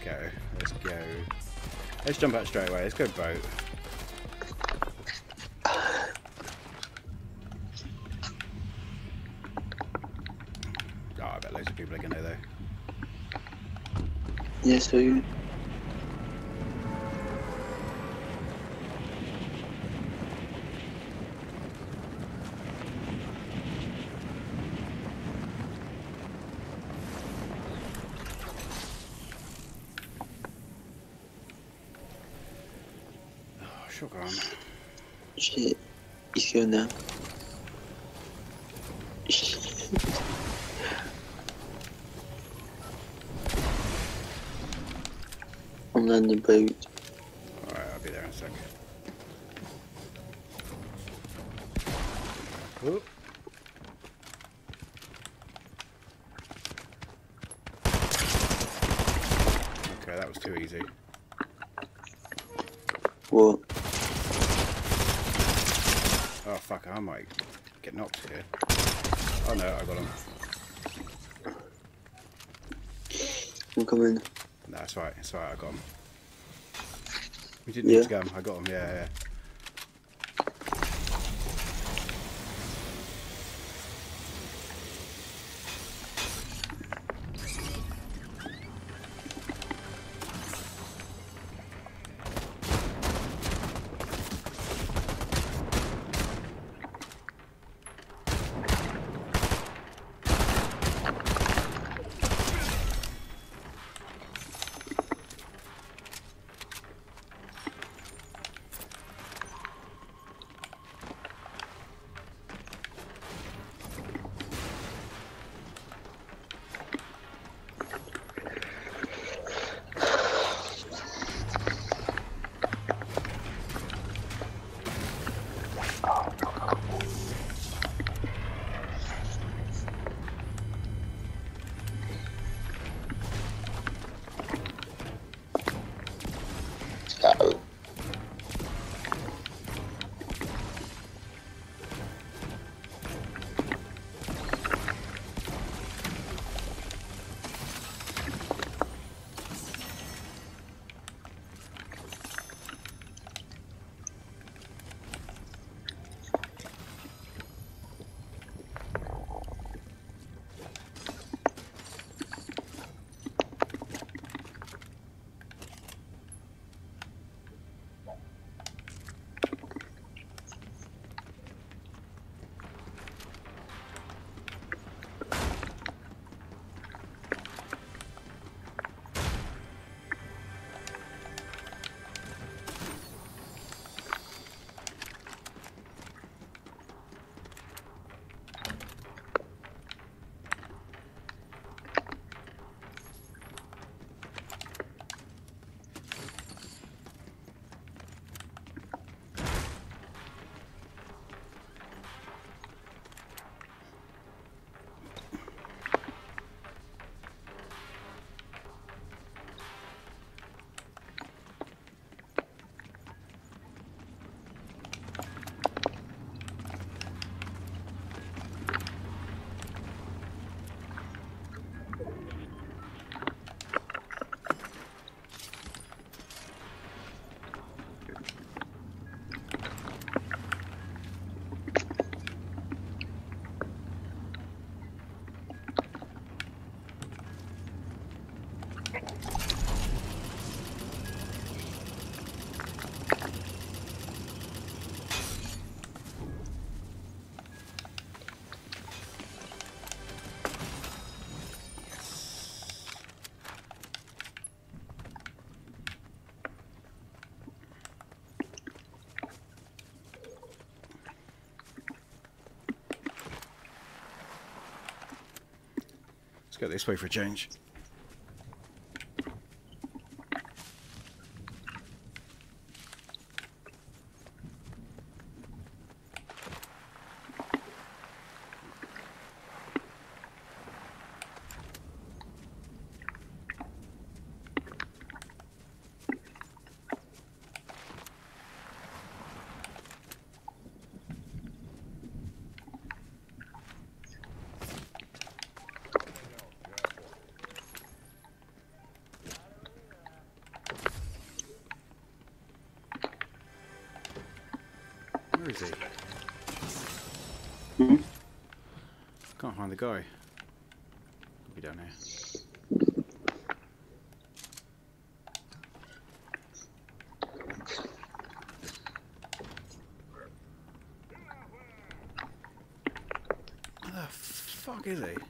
go. Let's go. Let's jump out straight away. Let's go boat. Oh, I bet loads of people are gonna though. Yeah, so you. Oh, shotgun. Shit. He's going now. I'm landing boat. Alright, I'll be there in a sec. Oop. Okay, that was too easy. What? Oh fuck, I might get knocked here. Oh no, I got him. I'm coming. No, it's right, I got him. We didn't need to go, I got him, yeah. Oh. Let's go this way for a change. is he? Hmm? Can't find the guy. Could be down here. Where the fuck is he?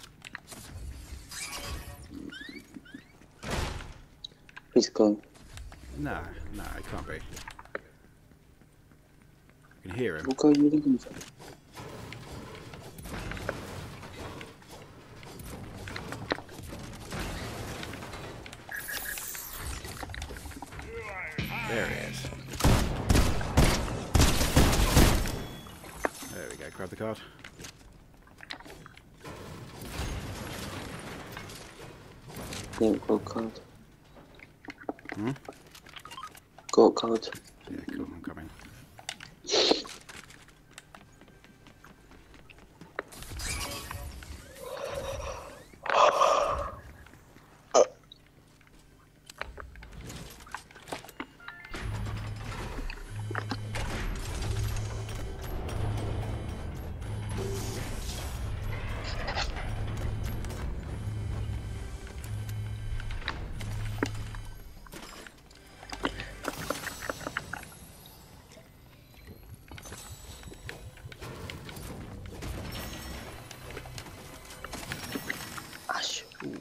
He's gone. Nah, it can't be. I can hear him. What guy are you looking for? There he is. There we go, grab the card. Yeah, got a card. Hmm? Got a card. Yeah, cool, I'm coming. Ash. Ooh.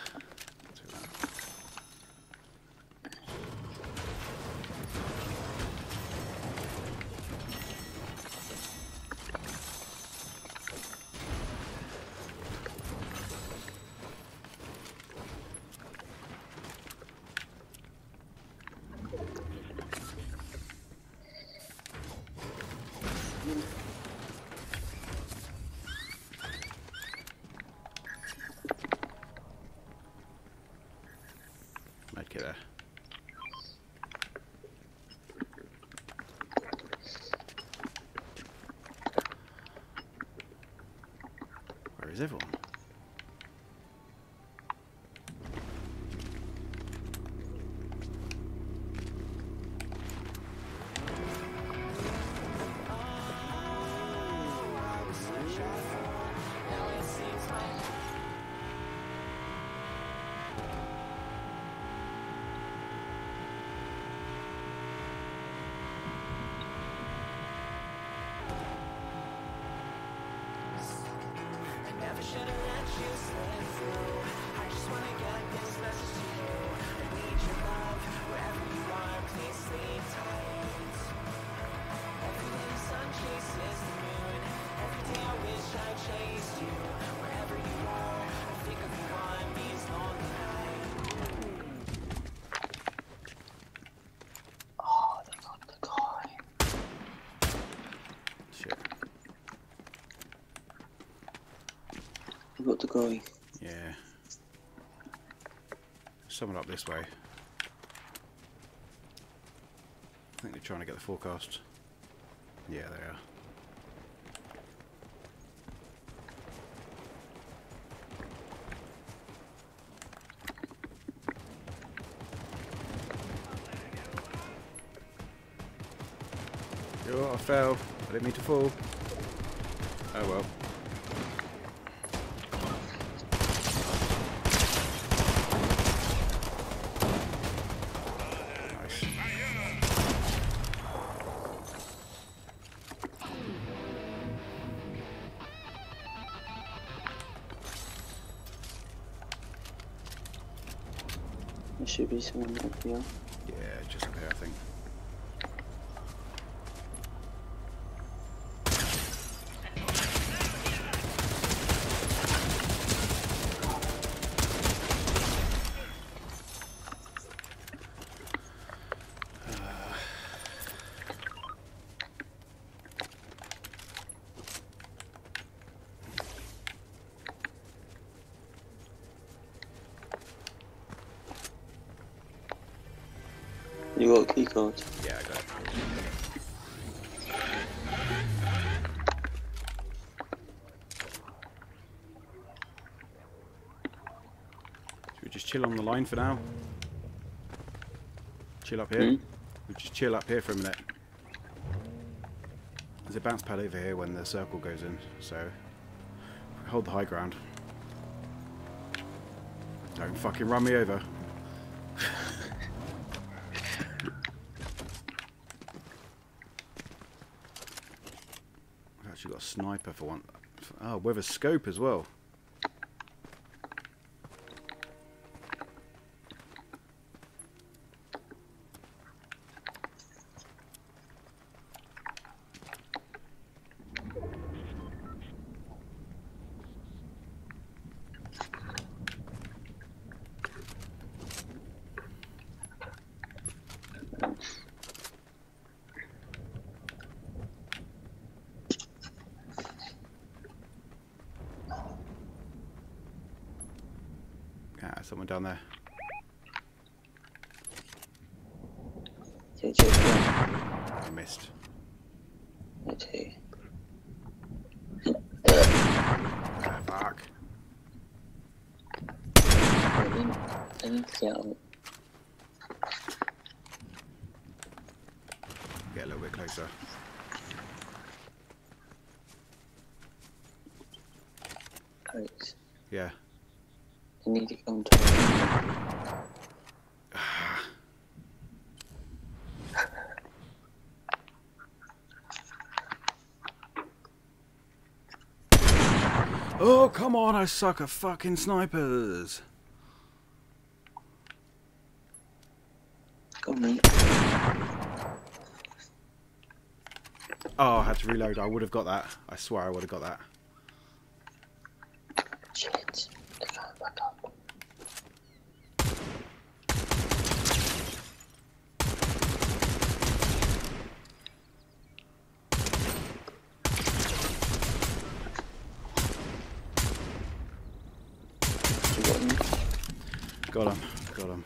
Medkit there. Where is everyone? Oh, they got the guy. Shit. They got the guy. Yeah. Someone up this way. I think they're trying to get the forecast. Yeah, they are. Oh, I fell. I didn't mean to fall. Oh well. Nice. There should be someone up here. Yeah, just up here, I think. You got a key card. Yeah, I got it. Should we just chill on the line for now? Chill up here? Hmm? We just chill up here for a minute. There's a bounce pad over here when the circle goes in, so hold the high ground. Don't fucking run me over. I've actually got a sniper for one. Oh, with a scope as well. Someone down there. I missed. Okay. Ah, fuck. I didn't see how. Get a little bit closer. Alex, Yeah. you need to come to me. Oh, come on, I suck at fucking snipers. Come on. Oh, I had to reload. I would have got that. I swear I would have got that. Shit. I can't back up. You got him? Got him. Got him.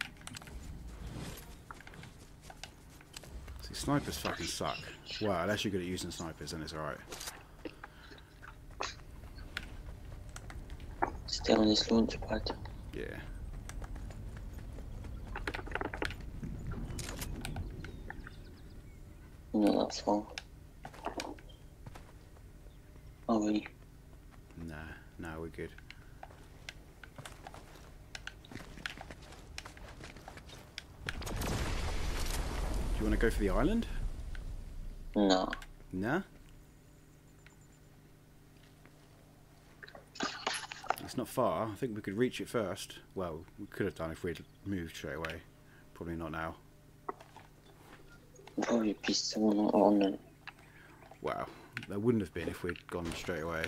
See, snipers fucking suck. Well, unless you're good at using snipers, then it's alright. Stay on this launch pad. Yeah. Not that far. Are we? Nah, no, we're good. Do you want to go for the island? No. Nah? It's not far. I think we could reach it first. Well, we could have done if we'd moved straight away. Probably not now. Probably be someone on it. Wow. There wouldn't have been if we'd gone straight away.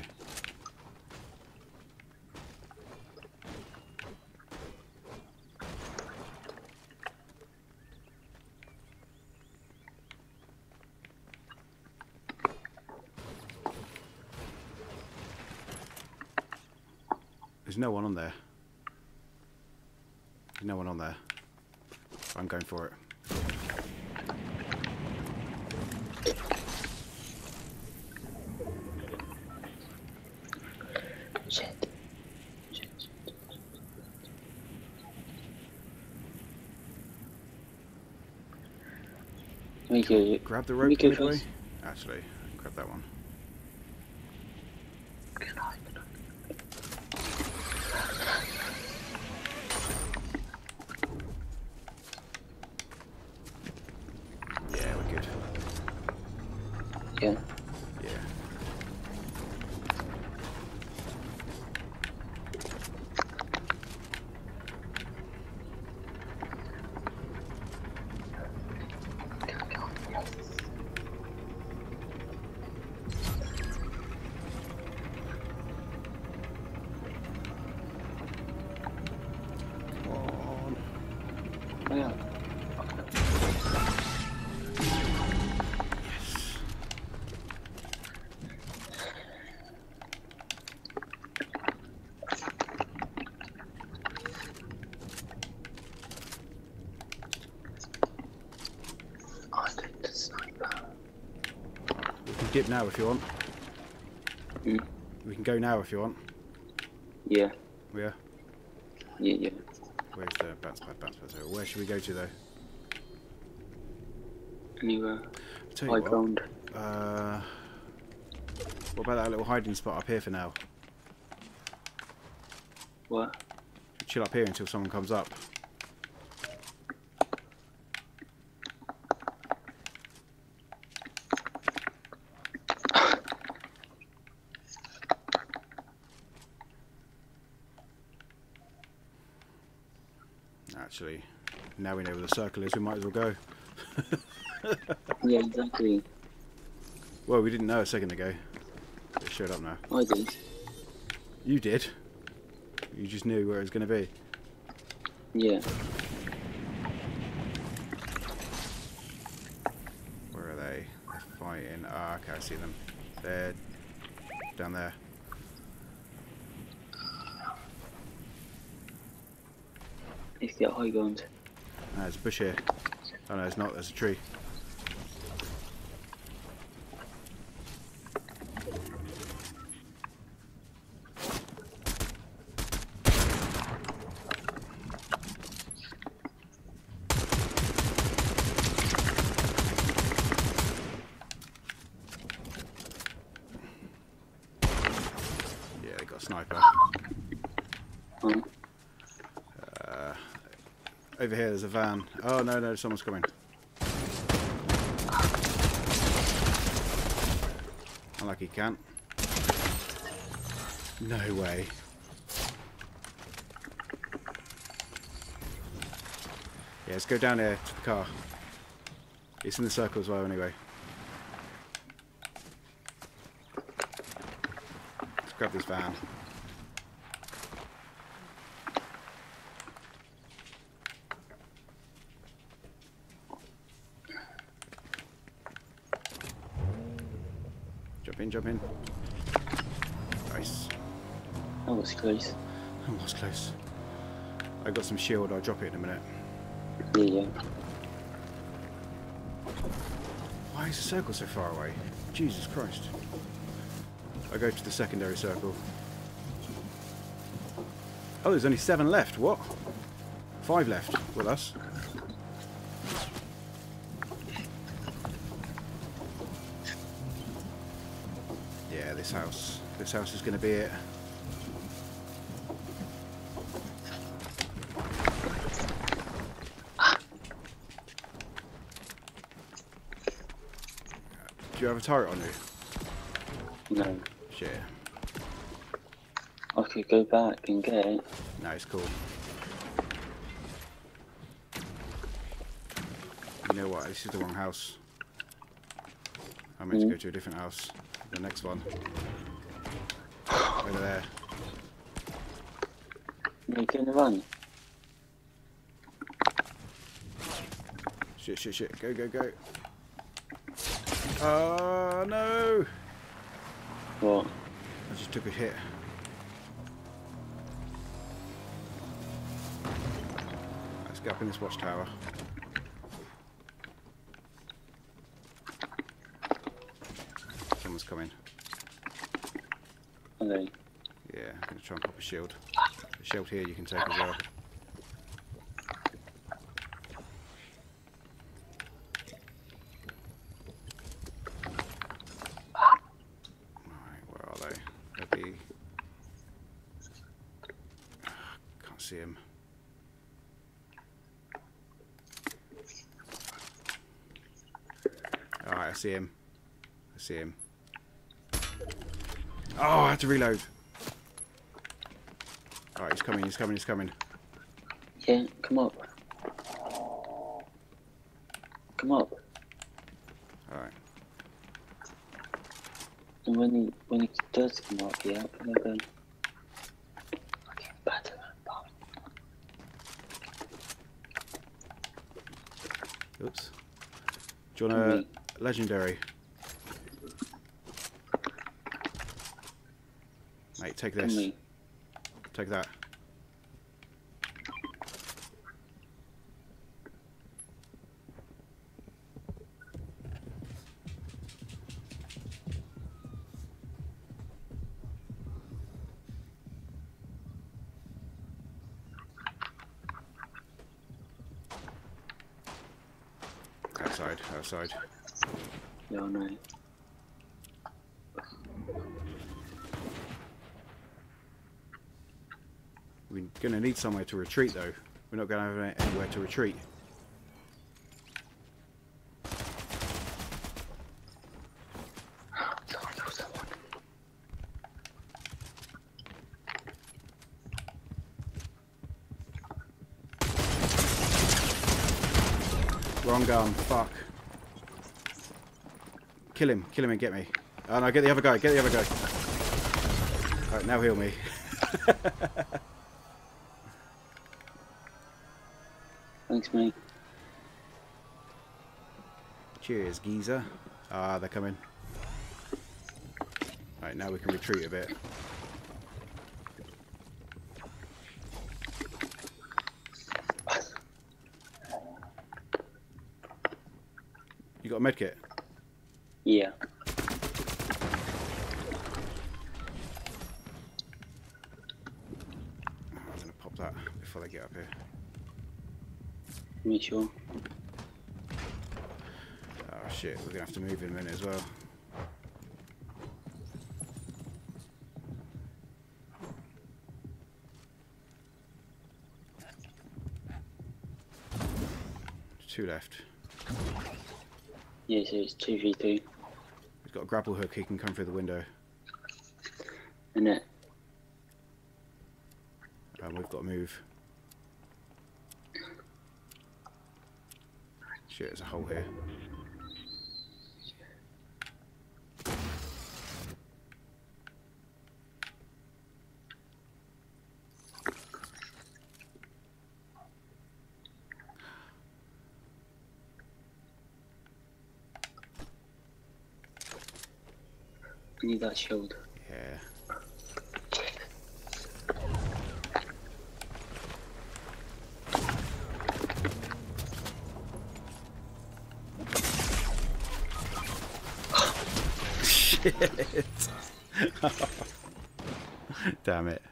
There's no one on there. There's no one on there. I'm going for it. Shit. We go. Grab the rope We go midway. first. Actually, grab that one. Good night. Yeah, we're good. Yeah. Yeah. Come on. Yeah. Yes. I think the sniper. We can dip now if you want. Hmm? We can go now if you want. Yeah. Yeah. Yeah, yeah. Where's the bounce pad? Bounce pad. So where should we go to though? Anywhere. I'll tell you High what. ground. What about that little hiding spot up here for now? What? Chill up here until someone comes up. Actually, now we know where the circle is, we might as well go. Yeah, exactly. Well, we didn't know a second ago. It showed up now. I did. You did? You just knew where it was going to be. Yeah. Where are they? They're fighting. Ah, okay, I see them. They're down there. Let's get high ground. Ah, there's a bush here. Oh no, it's not. There's a tree. Yeah, they got a sniper. Oh. Over here, there's a van. Oh no, no, someone's coming. Unlucky he can't. No way. Yeah, let's go down here to the car. It's in the circle as well, anyway. Let's grab this van. Jump in, jump in. Nice. That was close. That was close. I got some shield, I'll drop it in a minute. Yeah, yeah. Why is the circle so far away? Jesus Christ. I go to the secondary circle. Oh, there's only 7 left. What? 5 left with us. Yeah, this house. This house is going to be it. Do you have a turret on you? No. Shit. I could go back and get it. No, it's cool. You know what? This is the wrong house. I meant to go to a different house. The next one. Over there. You're gonna run. Shit, shit, shit. Go, go, go. Oh, no! What? I just took a hit. Let's get up in this watchtower. Someone's coming. Okay. Yeah, I'm going to try and pop a shield. The shield here you can take as well. Right, where are they? They'll be... Can't see him. Alright, I see him. I see him. Oh, I had to reload. Alright, he's coming, he's coming, he's coming. Yeah, come up. Come up. Alright. And when he does come up, yeah, I'm gonna go. Fucking better. Oops. Do you want a legendary? Mate, take this. Me. Take that. Outside, outside. Yeah, I know. Gonna need somewhere to retreat though. We're not going to have anywhere to retreat. Wrong gun, fuck. Kill him and get me. Oh no, get the other guy, get the other guy. Alright, now heal me. Thanks, mate. Cheers, geezer. Ah, they're coming. Alright, now we can retreat a bit. You got a medkit? Yeah. I'm gonna pop that before they get up here. Me sure. Oh shit, we're gonna have to move in a minute as well. Two left. Yeah, so it's 2v2. He's got a grapple hook, he can come through the window. And it. And we've got to move. Shit, there's a hole here. I need that shield. Yeah. Shit. Damn it.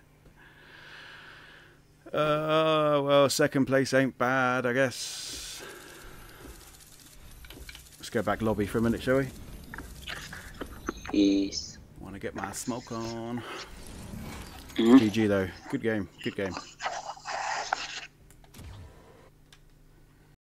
Well, second place ain't bad, I guess. Let's go back lobby for a minute, shall we? Yes. Want to get my smoke on. Mm-hmm. GG though. Good game. Good game.